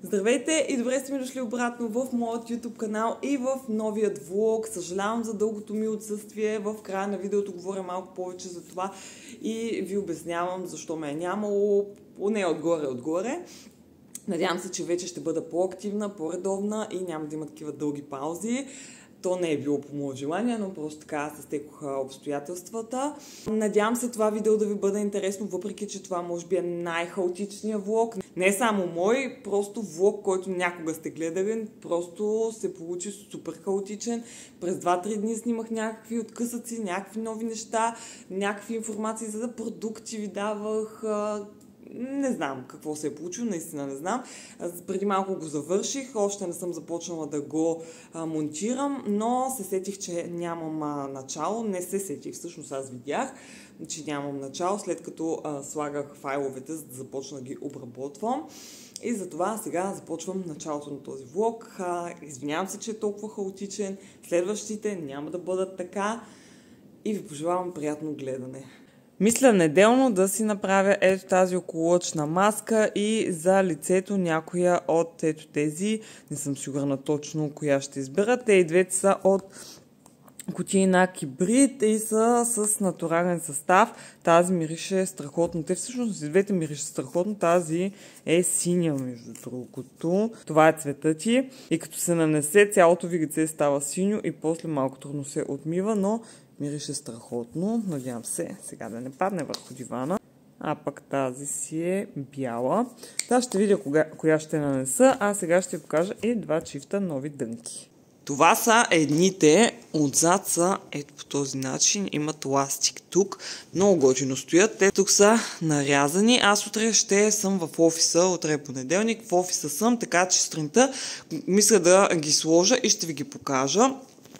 Здравейте и добре сте ми дошли обратно в моят YouTube канал и в новият влог. Съжалявам за дългото ми отсъствие. В края на видеото говоря малко повече за това и ви обяснявам защо ме е нямало, поне отгоре. Надявам се, че вече ще бъда по-активна, по-редовна и няма да има такива дълги паузи. То не е било по мое желание, но просто така се стекоха обстоятелствата. Надявам се това видео да ви бъде интересно, въпреки че това може би е най-хаотичният влог. Не само мой, просто влог, който някога сте гледали, просто се получи супер хаотичен. През 2-3 дни снимах някакви откъсъци, някакви нови неща, някакви информации за продукти ви давах. Не знам какво се е получило, наистина не знам. Преди малко го завърших, още не съм започнала да го монтирам, но се сетих, че нямам начало. Не се сетих, всъщност аз видях, че нямам начало, след като слагах файловете, за да започна да ги обработвам. И затова сега започвам началото на този влог. Извинявам се, че е толкова хаотичен. Следващите няма да бъдат така. И ви пожелавам приятно гледане. Мисля неделно да си направя ето тази окололъчна маска и за лицето някоя от ето тези. Не съм сигурна точно коя ще избера. Те и двете са от кутии на Кибрид и са с натурален състав. Тази мирише страхотно. Те всъщност и двете мирише страхотно. Тази е синя, между другото. Това е цветът ти. И като се нанесе, цялото ви лице става синьо и после малко трудно се отмива, но мирише страхотно. Надявам се сега да не падне върху дивана. А пък тази си е бяла. Та ще видя коя ще нанеса. А сега ще ви покажа и два чифта нови дънки. Това са едните. Отзад са ето по този начин. Имат ластик тук. Много готино стоят. Те тук са нарязани. Аз утре ще съм в офиса. Утре е понеделник. В офиса съм, така че сутринта мисля да ги сложа и ще ви ги покажа.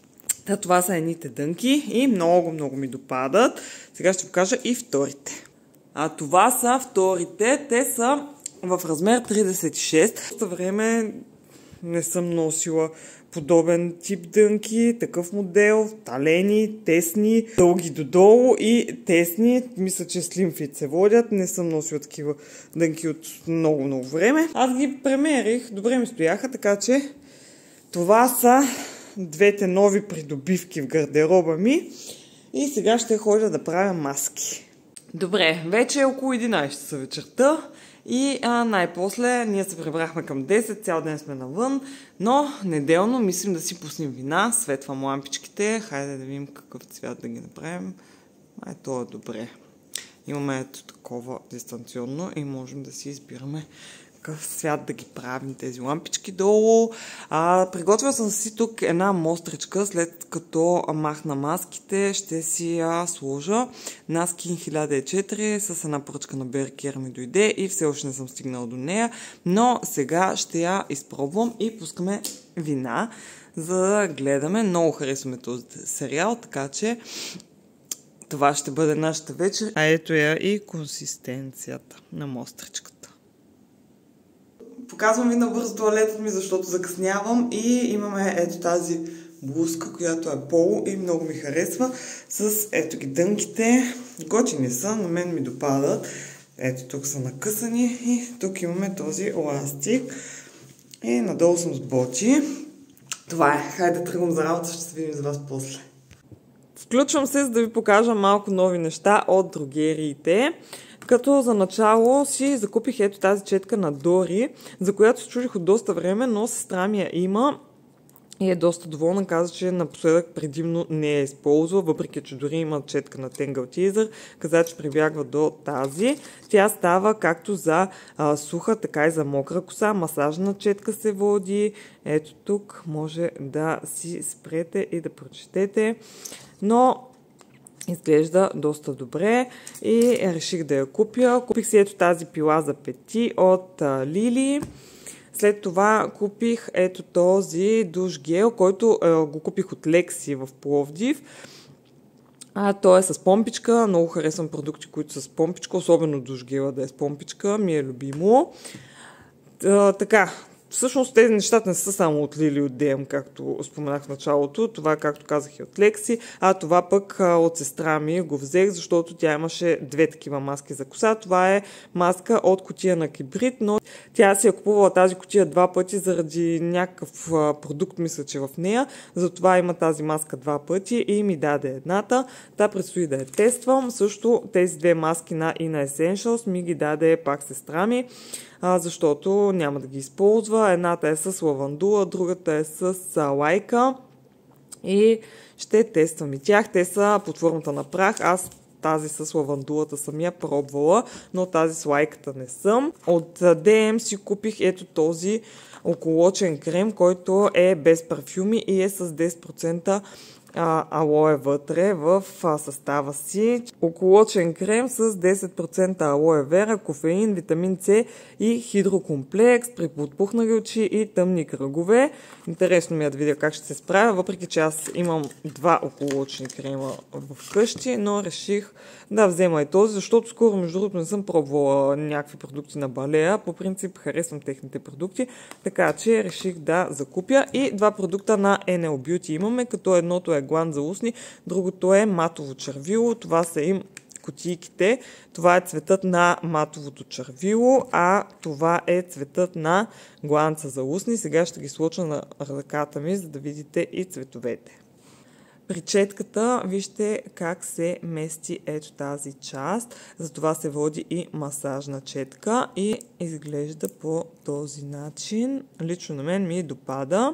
Това са едните дънки и много ми допадат. Сега ще покажа и вторите. Това са вторите. Те са в размер 36. В време не съм носила подобен тип дънки, такъв модел, талени, тесни, дълги додолу и тесни. Мисля, че Slim Fit се водят. Не съм носила такива дънки от много време. Аз ги премерих, добре ми стояха, така че това са двете нови придобивки в гардероба ми и сега ще ходя да правя маски. Добре, вече е около 11 часа вечерта и най-после ние се прибрахме към 10, цял ден сме навън, но неделно мислим да си пуснем вина, светвам лампичките, хайде да видим какъв цвят да ги направим. То е добре. Имаме ето такова дистанционно и можем да си избираме какъв свят да ги правим тези лампички долу. Приготвила съм си тук една мостричка, след като махна маските, ще си я сложа. На Skin 1004 с една поръчка на Беркер ми дойде и все още не съм стигнала до нея, но сега ще я изпробвам и пускаме вина, за да гледаме. Много харесваме този сериал, така че това ще бъде нашата вечер. Ето я и консистенцията на мостричката. Показвам ви набързо туалетът ми, защото закъснявам и имаме ето тази блузка, която е поло и много ми харесва. С ето ги дънките. Готини са, на мен ми допадат. Ето тук са накъсани и тук имаме този еластик. И надолу съм с боти. Това е. Хайде да тръгвам за работа, ще се видим за вас после. Включвам се, за да ви покажа малко нови неща от дрогериите. Като за начало си закупих ето тази четка на Дори, за която се чудих от доста време, но сестра ми я има и е доста доволна. Каза, че напоследък предимно не я използва, въпреки че дори има четка на Tangle Teaser. Каза, че прибягва до тази. Тя става както за суха, така и за мокра коса. Масажна четка се води. Ето тук може да си спрете и да прочетете. Но изглежда доста добре и реших да я купя. Купих си ето тази пила за пети от Лили. След това купих ето този душ гел, който го купих от Лекси в Пловдив. Той е с помпичка. Много харесвам продукти, които са с помпичка, особено душ гела да е с помпичка. Ми е любимо. Така, Всъщност тези нещата не са само от Лили от DM, както споменах в началото. Това, както казах, и от Лекси, а това пък от сестра ми го взех, защото тя имаше две такива маски за коса. Това е маска от кутия на Кибрид, но тя си е купувала тази кутия два пъти заради някакъв продукт, мисля, че в нея. Затова има тази маска два пъти и ми даде едната. Та предстои да я тествам. Също тези две маски на Ina Essentials ми ги даде пак сестра ми, защото няма да ги използва. Едната е с лавандула, другата е с лайка и ще тествам и тях. Те са под формата на прах. Аз тази с лавандулата съм я пробвала, но тази с лайката не съм. От DM си купих ето този околочен крем, който е без парфюми и е с 10% алоe вътре в състава си. Околочен крем с 10% алоe вера, кофеин, витамин С и хидрокомплекс при подпухнали очи и тъмни кръгове. Интересно ми е да видя как ще се справя, въпреки че аз имам два околочни крема в къщи, но реших да взема и този, защото скоро, между другото, не съм пробвала някакви продукти на Балея. По принцип харесвам техните продукти, така че реших да закупя. И два продукта на NL Beauty имаме, като едното е глан за устни, другото е матово червило. Това са им кутийките. Това е цветът на матовото червило, а това е цветът на гланца за устни. Сега ще ги сложа на ръката ми, за да видите и цветовете. При четката вижте как се мести ето тази част, затова се води и масажна четка и изглежда по този начин. Лично на мен ми допада.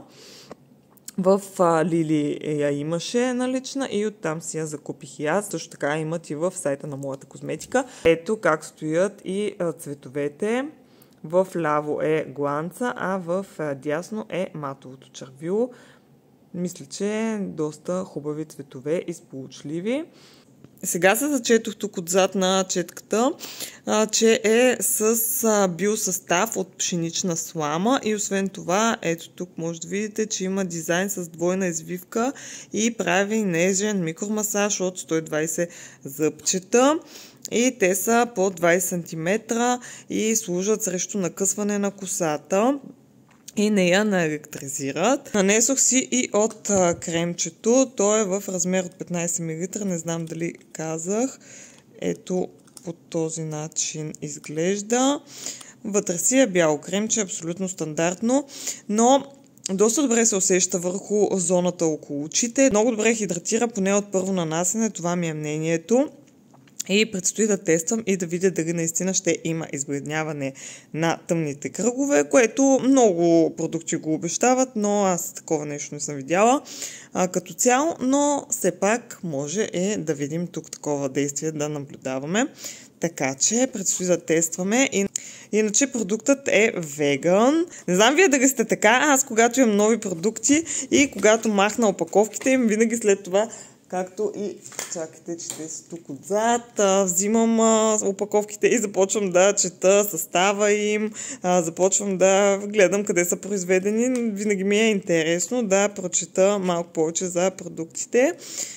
В Лили я имаше налична и оттам си я закупих и аз. Също така имат и в сайта на моята козметика. Ето как стоят и цветовете. В ляво е гланца, а в дясно е матовото червило. Мисля, че доста хубави цветове и сполучливи. Сега се зачетох тук отзад на четката, че е с биосъстав от пшенична слама и освен това, ето тук може да видите, че има дизайн с двойна извивка и прави нежен микромасаж от 120 зъбчета. И те са по 20 см и служат срещу накъсване на косата и не я наелектризират. Нанесох си и от кремчето. То е в размер от 15 мл. Не знам дали казах. Ето по този начин изглежда. Вътре си е бяло кремче, абсолютно стандартно, но доста добре се усеща върху зоната около очите. Много добре хидратира, поне от първо нанасене. Това ми е мнението. И предстои да тествам и да видя дали наистина ще има избледняване на тъмните кръгове, което много продукти го обещават, но аз такова нещо не съм видяла като цяло, но все пак може да видим тук такова действие да наблюдаваме. Така че предстои да тестваме. Иначе продуктът е веган. Не знам вие дали сте така, аз когато имам нови продукти и когато махна опаковките им, винаги след това, както и, чакайте, че те са тук отзад, взимам опаковките и започвам да чета състава им, започвам да гледам къде са произведени. Винаги ми е интересно да прочета малко повече за продуктите.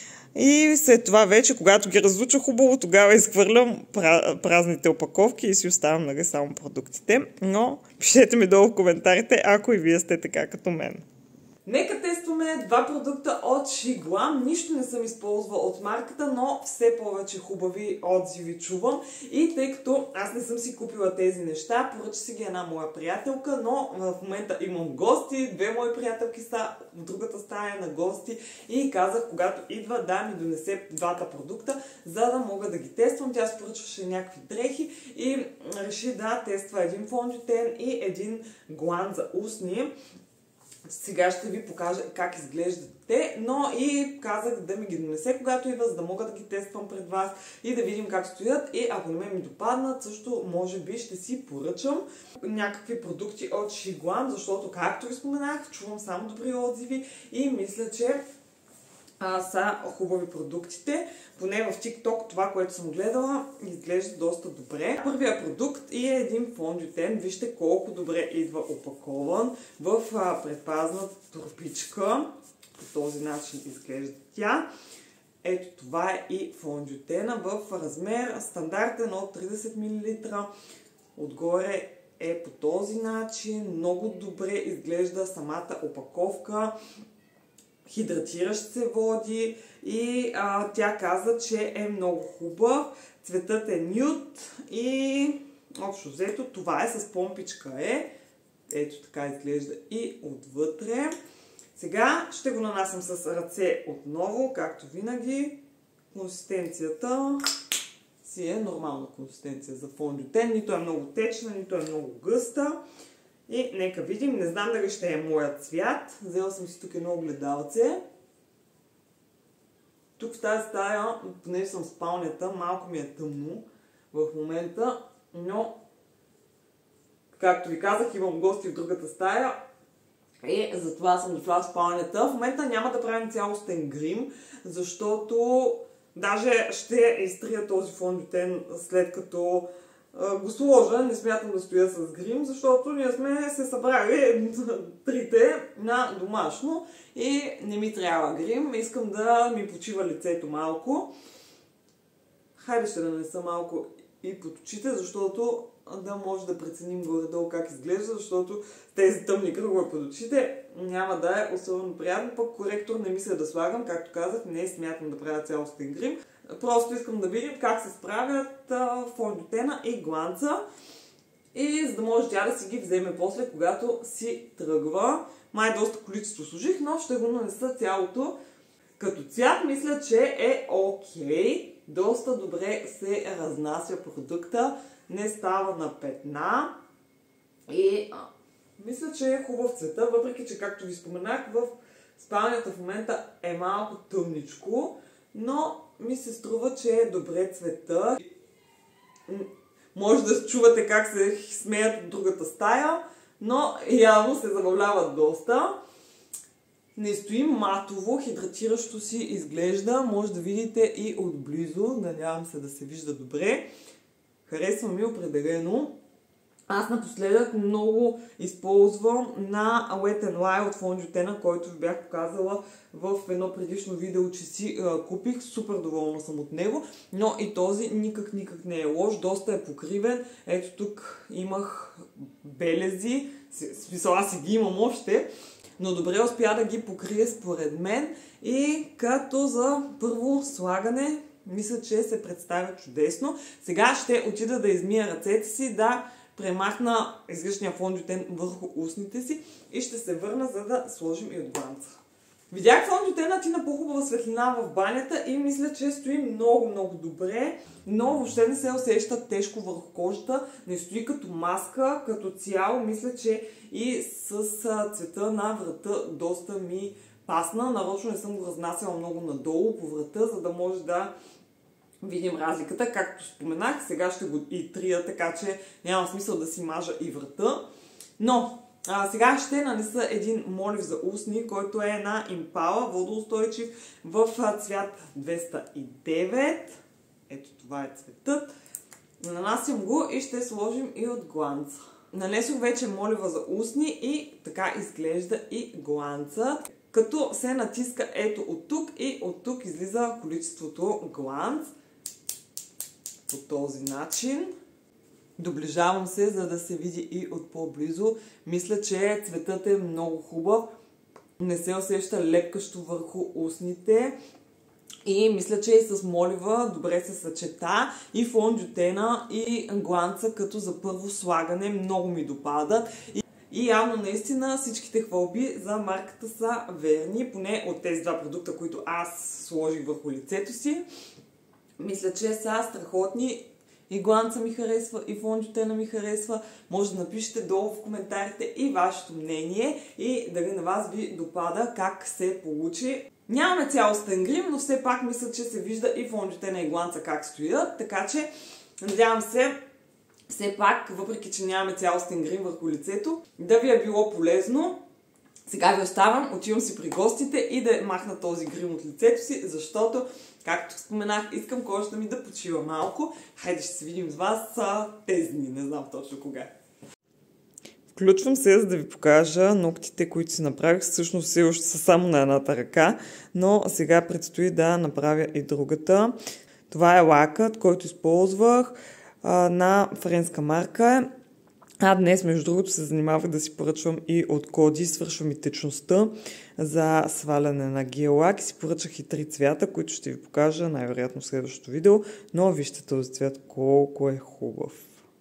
И след това вече, когато ги разуча хубаво, тогава изхвърлям празните опаковки и си оставям само продуктите. Но пишете ми долу в коментарите, ако и вие сте така като мен. Нека тестваме два продукта от Shiglam. Нищо не съм използвала от марката, но все повече хубави отзиви чувам. И тъй като аз не съм си купила тези неща, поръча си ги една моя приятелка, но в момента имам гости, две мои приятелки са в другата стая на гости и казах, когато идва да ми донесе двата продукта, за да мога да ги тествам. Тя поръчваше някакви дрехи и реши да тества един фондютен и един глан за устни. Сега ще ви покажа как изглеждат те, но и казах да ми ги донесе, когато идва, за да мога да ги тествам пред вас и да видим как стоят. И ако не ми допаднат, също може би ще си поръчам някакви продукти от Shiglam, защото, както ви споменах, чувам само добри отзиви и мисля, че са хубави продуктите. Поне в TikTok това, което съм гледала, изглежда доста добре. Първият продукт е един фондютен. Вижте колко добре идва опакован в предпазна турбичка. По този начин изглежда тя. Ето това е и фондютена в размер стандартен от 30 мл. Отгоре е по този начин. Много добре изглежда самата опаковка. Хидратиращ се води и тя каза, че е много хубав. Цветът е нюд и общо взето това е с помпичка Ето така изглежда и отвътре. Сега ще го нанасям с ръце отново, както винаги. Консистенцията си е нормална консистенция за фондютен. Нито е много течна, нито е много гъста. И нека видим, не знам дали ще е моят цвят. Взела съм си тук едно огледалце. Тук в тази стая, понеже съм в спалнята, малко ми е тъмно в момента, но както ви казах, имам гости в другата стая и затова съм дошла в спалнята. В момента няма да правим цялостен грим, защото даже ще изтрия този фондютен след като го сложа. Не смятам да стоя с грим, защото ние сме се събрали трите на домашно и не ми трябва грим. Искам да ми почива лицето малко. Хайде ще нанеса малко и под очите, защото да може да преценим горе-долу как изглежда, защото тези тъмни кръгове под очите няма да е особено приятно. Пък коректор не мисля да слагам, както казах, не смятам да правя цялостен грим. Просто искам да видим как се справят фондютена и гланца. И за да може тя да си ги вземе после, когато си тръгва. Май доста количество служих, но ще го нанеса цялото. Като цвят мисля, че е окей. Доста добре се разнася продукта. Не става на петна. И мисля, че е хубав цвета, въпреки че, както ви споменах, в спалнята в момента е малко тъмничко, но ми се струва, че е добре цвета. Може да чувате как се смеят от другата стая, но явно се забавляват доста. Не стои матово, хидратиращо си изглежда. Може да видите и отблизо. Надявам се да се вижда добре. Харесва ми определено. Аз напоследък много използвам на Wet n Lie от фондютена, който ви бях показала в едно предишно видео, че си купих. Супер доволна съм от него, но и този никак не е лош. Доста е покривен. Ето тук имах белези. Смисъл, аз си ги имам още, но добре успя да ги покрие според мен. И като за първо слагане, мисля, че се представя чудесно. Сега ще отида да измия ръцете си, да премахна излишния фондютен върху устните си и ще се върна, за да сложим и от гланца. Видях фондютена ти на по-хубава светлина в банята и мисля, че стои много добре, но въобще не се усеща тежко върху кожата, не стои като маска, като цяло. Мисля, че и с цвета на врата доста ми пасна. Нарочно не съм го разнасяла много надолу по врата, за да може да видим разликата. Както споменах, сега ще го и трия, така че няма смисъл да си мажа и врата. Но сега ще нанеса един молив за устни, който е на Impala, водоустойчив, в цвят 209. Ето това е цветът. Нанасям го и ще сложим и от гланца. Нанесох вече молива за устни и така изглежда и гланца. Като се натиска ето от тук и от тук излиза количеството гланц. По този начин. Доближавам се, за да се види и от по-близо. Мисля, че цветът е много хубав. Не се усеща лепкащо върху устните. И мисля, че и с молива добре се съчета. И фондютена, и гланца, като за първо слагане, много ми допадат. И явно наистина всичките хвалби за марката са верни. Поне от тези два продукта, които аз сложих върху лицето си. Мисля, че са страхотни. И гланца ми харесва, и фондютена ми харесва. Може да напишете долу в коментарите и вашето мнение и дали на вас ви допада, как се получи. Нямаме цялостен грим, но все пак мисля, че се вижда и фондютена и гланца как стоят. Така че надявам се, все пак, въпреки че нямаме цялостен грим върху лицето, да ви е било полезно. Сега ви оставам, отивам си при гостите и да махна този грим от лицето си, защото, както споменах, искам кожата ми да почива малко. Хайде, ще се видим с вас тези дни, не знам точно кога. Включвам се, за да ви покажа ногтите, които си направих. Всъщност все още са само на едната ръка, но сега предстои да направя и другата. Това е лакът, който използвах на френска марка. Днес, между другото, се занимавах да си поръчвам и от Коди, свършвам и течността за сваляне на гел-лак и си поръчах и 3 цвята, които ще ви покажа най-вероятно в следващото видео, но вижте този цвят колко е хубав.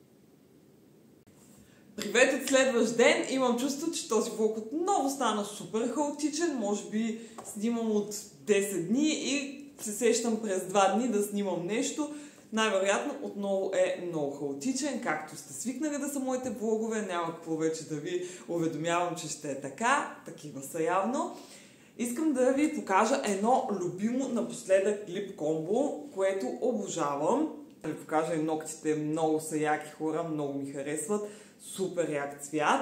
Привет от следващ ден! Имам чувство, че този влог отново стана супер хаотичен, може би снимам от 10 дни и се сещам през 2 дни да снимам нещо. Най-вероятно отново е много хаотичен, както сте свикнали да са моите влогове, няма какво вече да ви уведомявам, че ще е така, такива са явно. Искам да ви покажа едно любимо напоследък лип комбо, което обожавам. Да ви покажа и ногтите, много са яки хора, много ми харесват, супер як цвят.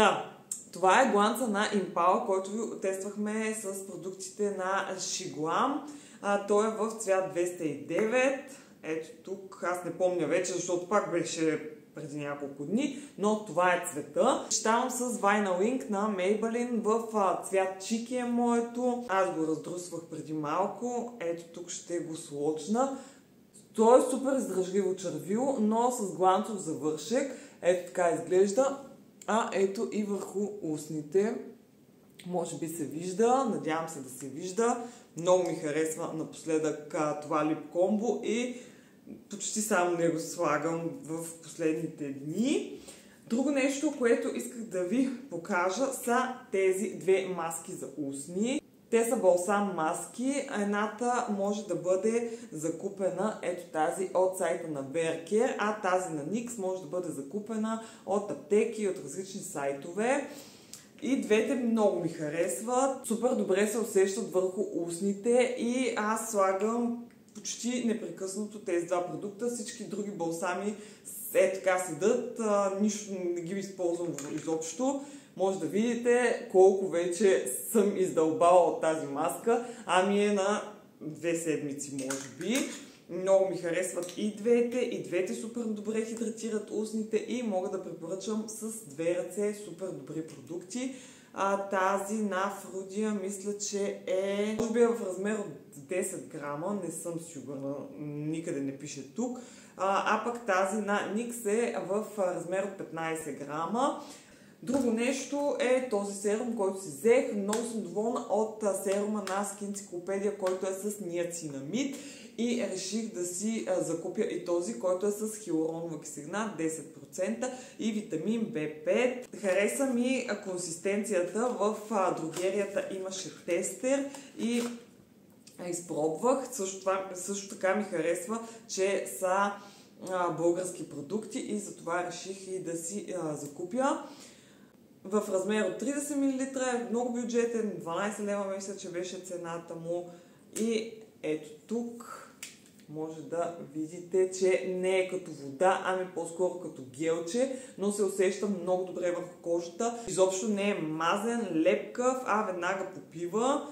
Това е гланца на Impala, който ви тествахме с продуктите на Shiglam. Той е в цвят 209. Ето тук, аз не помня вече, защото пак беше преди няколко дни, но това е цвета. Щавам с Vinyl Ink на Maybelline в цвят чики е моето. Аз го раздрусвах преди малко. Ето тук ще го сложна. То е супер издръжливо червило, но с гланцов завършек. Ето така изглежда. Ето и върху устните. Може би се вижда, надявам се да се вижда. Много ми харесва напоследък това лип комбо и почти само него слагам в последните дни. Друго нещо, което исках да ви покажа, са тези две маски за устни. Те са балсам маски. Едната може да бъде закупена, ето тази, от сайта на Bearcare, а тази на NYX може да бъде закупена от аптеки и от различни сайтове. И двете много ми харесват. Супер добре се усещат върху устните и аз слагам почти непрекъснато тези два продукта. Всички други балсами така седат, нищо не ги използвам изобщо. Може да видите колко вече съм издълбала от тази маска. Е на 2 седмици, може би. Много ми харесват и двете супер добре хидратират устните и мога да препоръчам с 2 ръце супер добри продукти. Тази на Frudia мисля, че е може би е в размер от 10 грама, не съм сигурна, никъде не пише тук. Пък тази на NYX е в размер от 15 грама. Друго нещо е този серум, който си взех. Много съм доволна от серума на Skincyclopedia, който е с ниацинамид. И реших да си закупя и този, който е с хиалуронова киселина 10% и витамин B5. Хареса ми консистенцията. В дрогерията имаше тестер и изпробвах. Също така ми харесва, че са български продукти и затова реших и да си закупя. В размер от 30 мл е много бюджетен, 12 лева мисля, че беше цената му. И ето тук може да видите, че не е като вода, по-скоро като гелче, но се усеща много добре върху кожата. Изобщо не е мазен, лепкав, веднага попива.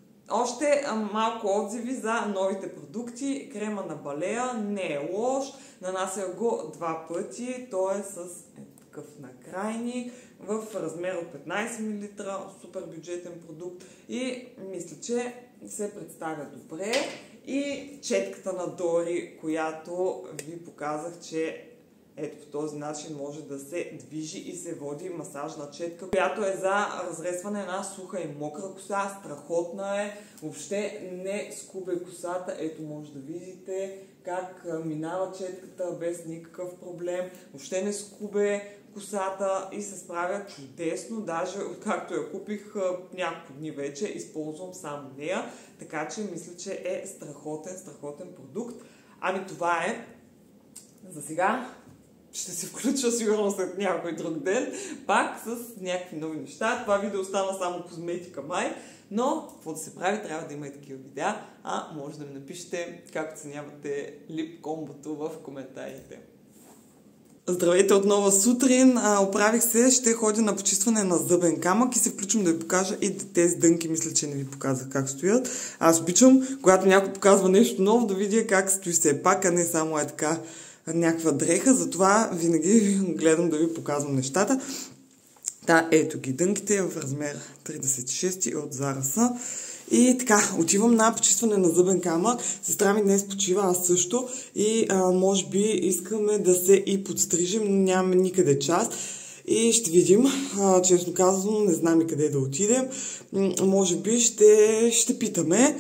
Още малко отзиви за новите продукти. Крема на Балея не е лош, нанася го 2 пъти, той е с такъв накрайник в размер от 15 мл, супер бюджетен продукт и мисля, че се представя добре. И четката на Дори, която ви показах, че ето по този начин може да се движи и се води масажна четка, която е за разресване на суха и мокра коса. Страхотна е, въобще не скубе косата. Ето може да видите как минава четката без никакъв проблем. Въобще не скубе косата и се справя чудесно. Даже откакто я купих няколко дни вече, използвам само нея. Така че мисля, че е страхотен продукт. Това е за сега. Ще се включа сигурно след някой друг ден, пак с някакви нови неща. Това видео стана само козметика май, но какво да се прави, трябва да има и такива видеа. Може да ми напишете как оценявате лип комбото в коментарите. Здравейте отново сутрин, оправих се, ще ходя на почистване на зъбен камък и се включвам да ви покажа и тези дънки, мисля, че не ви показах как стоят. Аз обичам, когато някой показва нещо ново, да видя как стои все пак, а не само е така някаква дреха, затова винаги гледам да ви показвам нещата. Ето ги дънките в размер 36 от Zara са. И така, отивам на почистване на зъбен камък. Сестра ми днес почива, аз също. И може би искаме да се и подстрижим, но нямаме никъде час. И ще видим. Честно казано, не знам и къде да отидем. Може би ще питаме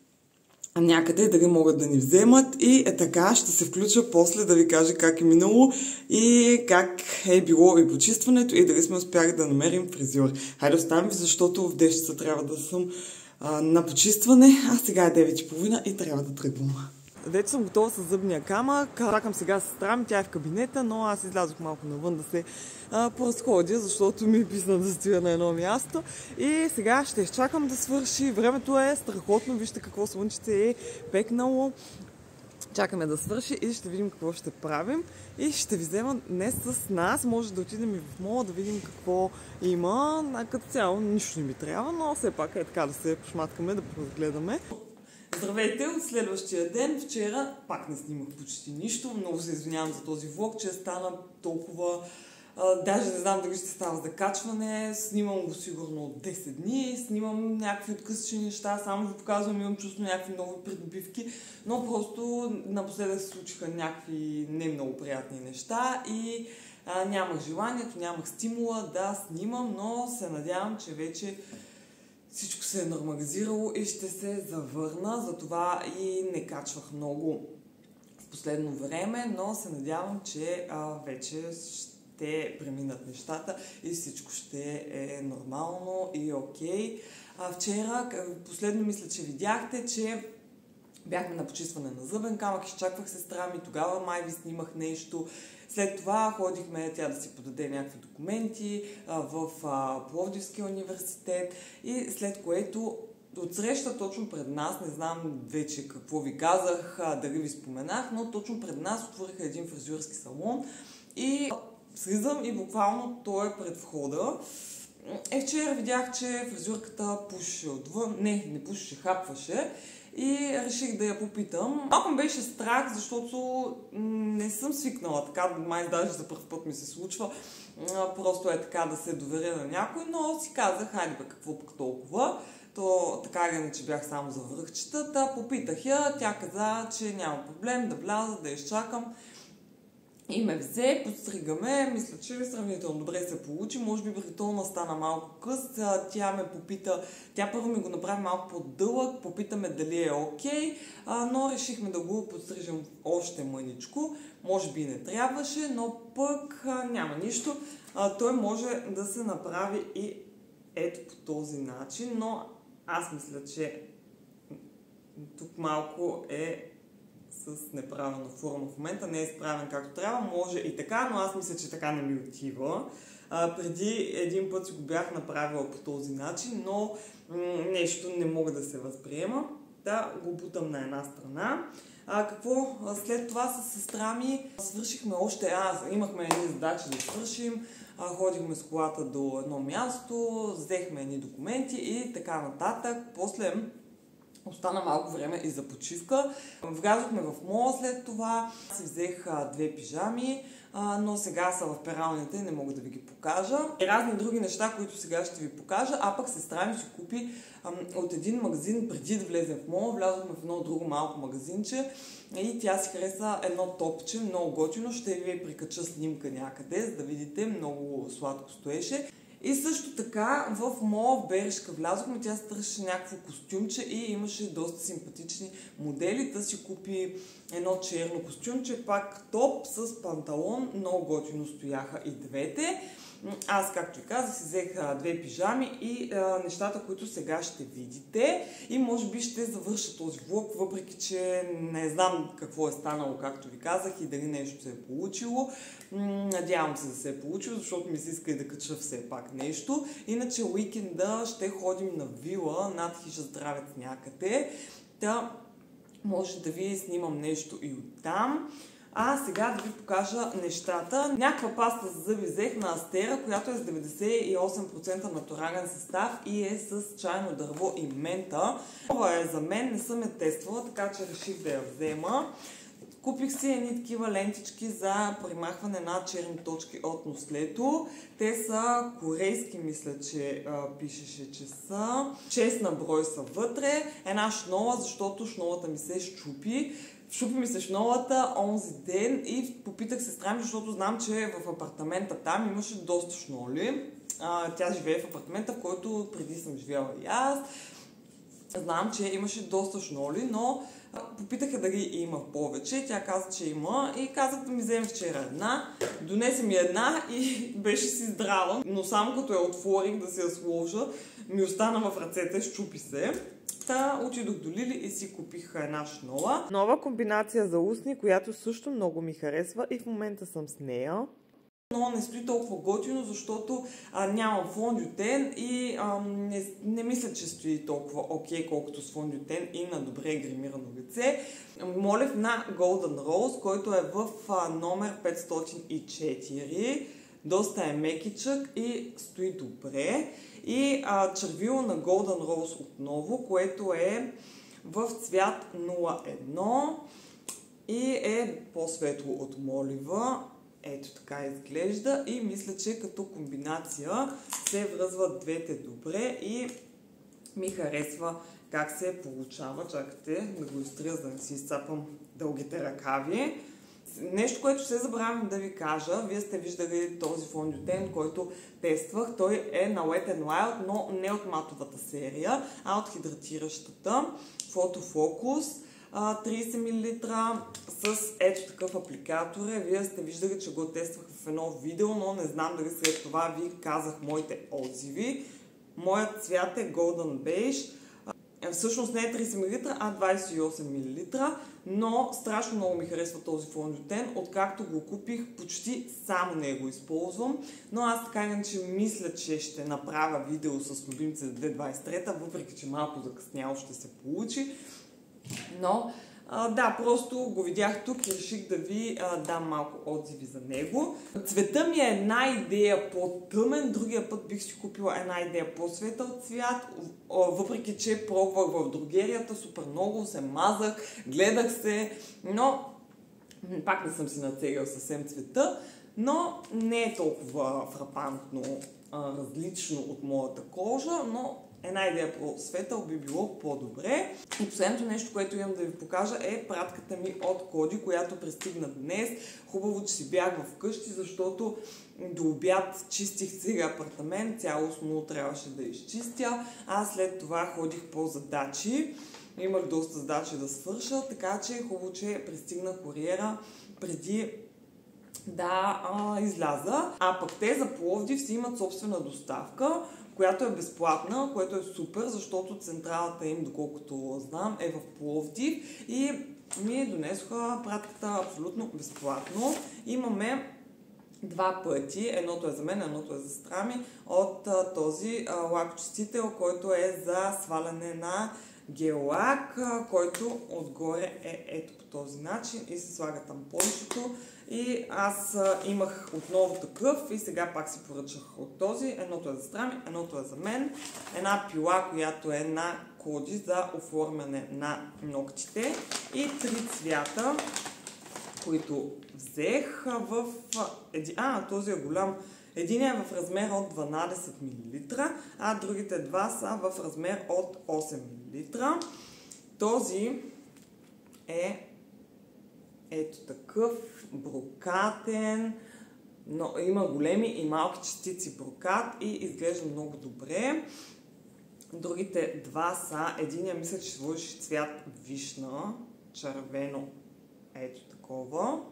някъде дали могат да ни вземат. И така ще се включа после да ви кажа как е минало и как е било и почистването и дали сме успяли да намерим фризьор. Хайде оставам ви, защото в 10 часа трябва да съм на почистване, а сега е 9:30 и трябва да тръгвам. Вече съм готова с зъбния камък. Чакам сега сестра ми, тя е в кабинета, но аз излязох малко навън да се поразходя, защото ми писна да стоя на едно място. И сега ще изчакам да свърши. Времето е страхотно, вижте какво слънчето е пекнало. Чакаме да свърши и ще видим какво ще правим. И ще ви взема днес с нас. Може да отидем и в мола да видим какво има. Като цяло нищо не ми трябва, но все пак е така да се пошматкаме, да разгледаме. Здравейте от следващия ден. Вчера пак не снимах почти нищо. Много се извинявам за този влог, че стана толкова... даже не знам дали ще става за качване. Снимам го сигурно от 10 дни. Снимам някакви откъсъчни неща. Само ви показвам, имам чувство някакви нови придобивки. Но просто напоследък се случиха някакви не много приятни неща и нямах желанието, нямах стимула да снимам, но се надявам, че вече всичко се е нормализирало и ще се завърна. Затова и не качвах много в последно време, но се надявам, че вече ще преминат нещата и всичко ще е нормално и окей. Вчера, последно мисля, че видяхте, че бяхме на почистване на зъбен камък, изчаквах сестра ми, тогава май ви снимах нещо. След това ходихме тя да си подаде някакви документи в Пловдивския университет и след което отсреща точно пред нас, не знам вече какво ви казах, дали ви споменах, но точно пред нас отвориха един фризьорски салон и слизам и буквално той е пред входа. Вчера видях, че фризьорката пушеше отвън, не пушеше, хапваше. И реших да я попитам. Малко ме беше страх, защото не съм свикнала така, май даже за първ път ми се случва. Просто е така да се доверя на някой, но си казах, хайде бе, какво пък толкова. То така или иначе бях само за връхчетата. Попитах я, тя каза, че няма проблем да вляза, да изчакам. И ме взе, подстригаме, мисля, че сравнително добре се получи, може би бритона стана малко къс, тя ме попита, тя първо ми го направи малко по-дълъг, попитаме дали е окей, но решихме да го подстрижем още мъничко, може би не трябваше, но пък няма нищо, той може да се направи и ето по този начин, но аз мисля, че тук малко е с неправилна форма в момента, не е изправен както трябва, може и така, но аз мисля, че така не ми отива. Преди един път си го бях направила по този начин, но нещо не мога да се възприема. Да, го бутам на една страна. Какво след това с сестра ми свършихме още, имахме едни задачи да свършим, ходихме с колата до едно място, взехме едни документи и така нататък. После остана малко време и за почивка. Влязохме в мола след това, си взех 2 пижами, но сега са в пералните и не мога да ви ги покажа. И разни други неща, които сега ще ви покажа, а пък сестра ми си купи от един магазин преди да влезем в мола. Влязохме в едно друго малко магазинче и тя си хареса едно топче, много готино. Ще ви прикача снимка някъде, за да видите, много сладко стоеше. И също така в мола в Беришка влязохме, тя се търсеше някакво костюмче и имаше доста симпатични модели. Та си купи едно черно костюмче, пак топ с панталон, много готино стояха и двете. Аз, както и казах, си взех 2 пижами и нещата, които сега ще видите. И може би ще завърша този влог, въпреки че не знам какво е станало, както ви казах, и дали нещо се е получило. Надявам се да се е получило, защото ми се иска и да кача все пак нещо. Иначе уикенда ще ходим на вила над Хижа Здравец някъде. Да, може да ви снимам нещо и оттам. А сега да ви покажа нещата. Някаква паста за зъби взех на Астера, която е с 98% натурален състав и е с чайно дърво и мента. Това е за мен, не съм я тествала, така че реших да я взема. Купих си едни такива лентички за примахване на черни точки от нослето. Те са корейски, мисля, че пишеше, че са. 6 на брой са вътре. Една шнола, защото шнолата ми се щупи. Щупи ми се шнолата онзи ден и попитах сестра ми, защото знам, че в апартамента там имаше доста шноли. Тя живее в апартамента, в който преди съм живяла и аз. Знам, че имаше доста шноли, но попитаха дали има повече. Тя каза, че има и казах да ми вземе вчера една. Донесе ми една и беше си здрава. Но само като я отворих да си я сложа, ми остана в ръцете, щупи се. Отидох до Лили и си купих една шнола. Нова комбинация за устни, която също много ми харесва и в момента съм с нея. Но не стои толкова готино, защото нямам фондютен и не мисля, че стои толкова окей, колкото с фондютен и на добре гримирано лице. Молев на Golden Rose, който е в номер 504. Доста е мекичък и стои добре. И червило на Golden Rose отново, което е в цвят 01 и е по-светло от молива. Ето така изглежда и мисля, че като комбинация се връзват двете добре и ми харесва как се получава. Чакайте да го изтрия, за да не си изцапам дългите ръкави. Нещо, което се забравям да ви кажа, вие сте виждали този фондютен, който тествах. Той е на Wet n Wild, но не от матовата серия, а от хидратиращата Photo Focus. 30 мл с ето такъв апликатор. Вие сте виждали, че го тествах в едно видео, но не знам дали след това ви казах моите отзиви. Моят цвят е Golden Beige. Всъщност не е 30 мл, а 28 мл, но страшно много ми харесва този фондютен. Откакто го купих, почти само него използвам, но аз така иначе мисля, че ще направя видео с любимци за 2023, въпреки че малко закъсняло ще се получи. Но да, просто го видях тук и реших да ви дам малко отзиви за него. Цвета ми е една идея по-тъмен, другия път бих си купила една идея по-светъл цвят, въпреки че пробвах в дрогерията супер много, се мазах, гледах се, но пак не съм си нацелила съвсем цвета, но не е толкова фрапантно различно от моята кожа, но една идея по-светъл би било по-добре. И последното нещо, което имам да ви покажа е пратката ми от Коди, която пристигна днес. Хубаво, че си бях вкъщи, защото до обяд чистих сега апартамент, цялостно трябваше да изчистя. Аз след това ходих по задачи. Имах доста задачи да свърша, така че е хубаво, че пристигна куриера преди да изляза. А пък те за Пловдив си имат собствена доставка, която е безплатна, което е супер, защото централата им, доколкото знам, е в Пловдив и ми донесоха пратката абсолютно безплатно. Имаме два пъти, едното е за мен, едното е за сестра ми, от този лакочистител, който е за сваляне на гел-лак, който отгоре е ето по този начин и се слага тампончето. И аз имах отново такъв и сега пак си поръчах от този. Едното е за сестра ми, едното е за мен. Една пила, която е на Коди за оформяне на ногтите. И три цвята, които взех в... този е голям. Един е в размер от 12 мл, а другите два са в размер от 8 мл. Този е ето такъв брокатен, но има големи и малки частици брокат и изглежда много добре. Другите два са, единия мисля, че сложиш цвят вишна, червено, ето такова.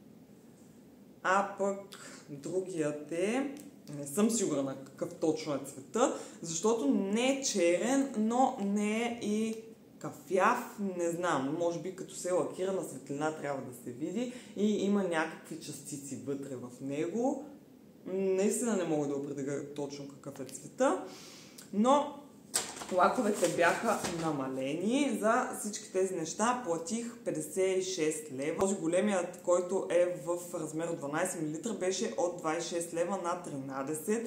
А пък другият е, не съм сигурна какъв точно е цвета, защото не е черен, но не е и кафяв, не знам, може би като се лакира на светлина трябва да се види и има някакви частици вътре в него. Наистина не мога да определя точно какъв е цвета, но лаковете бяха намалени. За всички тези неща платих 56 лева. Този големият, който е в размер от 12 мл, беше от 26 лева на 13,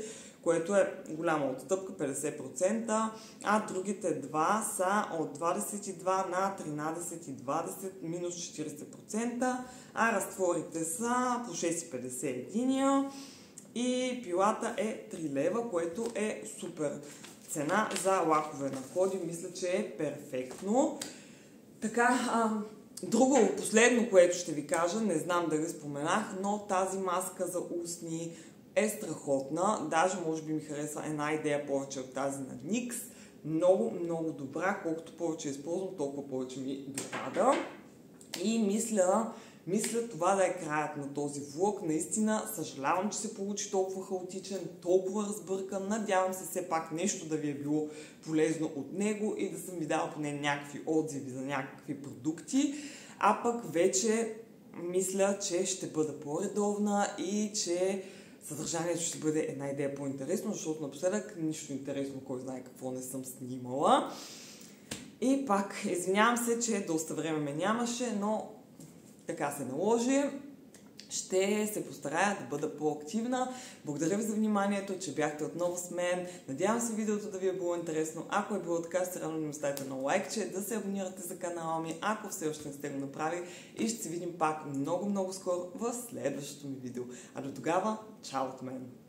което е голяма отстъпка, 50%, а другите два са от 22 на 13,20, минус 40%, а разтворите са по 6,50 единия и пилата е 3 лева, което е супер цена за лакове на Коди. Мисля, че е перфектно. Така, друго, последно, което ще ви кажа, не знам дали споменах, но тази маска за устни е страхотна. Даже може би ми харесва една идея повече от тази на NYX. Много, много добра. Колкото повече използвам, толкова повече ми допада. И мисля това да е краят на този влог. Наистина съжалявам, че се получи толкова хаотичен, толкова разбъркан. Надявам се все пак нещо да ви е било полезно от него и да съм ви дала поне някакви отзиви за някакви продукти. А пък вече мисля, че ще бъда по-редовна и че съдържанието ще бъде една идея по-интересно, защото напоследък нищо интересно, кой знае какво не съм снимала. И пак, извинявам се, че доста време ме нямаше, но така се наложи. Ще се постарая да бъда по-активна. Благодаря ви за вниманието, че бяхте отново с мен. Надявам се видеото да ви е било интересно. Ако е било така, ще рано да ми оставите на лайкче, да се абонирате за канала ми, ако все още не сте го направили. И ще се видим пак много, много скоро в следващото ми видео. А до тогава, чао от мен!